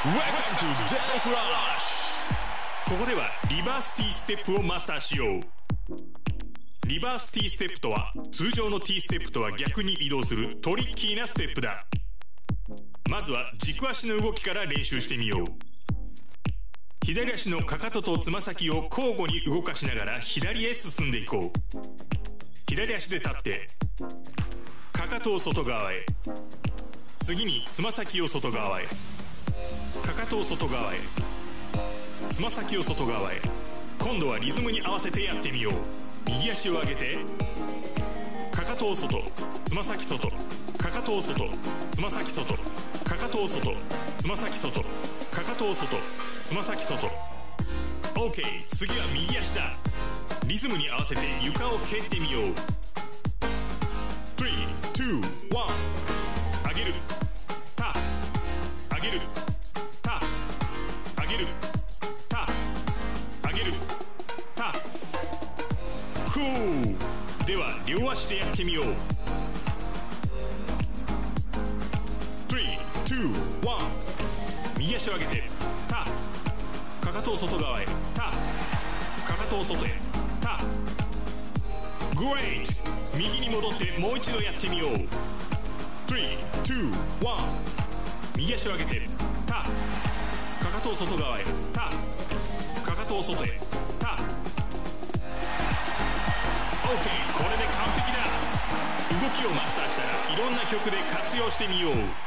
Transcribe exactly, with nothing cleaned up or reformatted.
Welcome to Dance Rush! ここではリバース T ステップをマスターしよう。リバース T ステップとは通常の T ステップとは逆に移動するトリッキーなステップだ。まずは軸足の動きから練習してみよう。左足のかかととつま先を交互に動かしながら左へ進んでいこう。左足で立ってかかとを外側へ、次につま先を外側へ、かかとを外側へ、つま先を外側へ。今度はリズムに合わせてやってみよう。右足を上げてかかとを外、つま先外、かかとを外、つま先外、かかとを外、つま先外、かかとを外、つま先外。 OK、 次は右足だ。リズムに合わせて床を蹴ってみよう。スリー、ツー、ワン。上げる、タップ、上げる、タップ、上げる、タップ、上げる、タップ。クール。では両足でやってみよう。スリー、ツー、ワン。右足を上げてタップ、かかとを外側へ、タップ、かかとを外へ、タップ。 Great。 右に戻ってもう一度やってみよう。スリー、ツー、ワン。右足を上げてタップ、かかとを外側へ、タップ、かかとを外へ、タップ。 OK、 これで完璧だ。動きをマスターしたらいろんな曲で活用してみよう。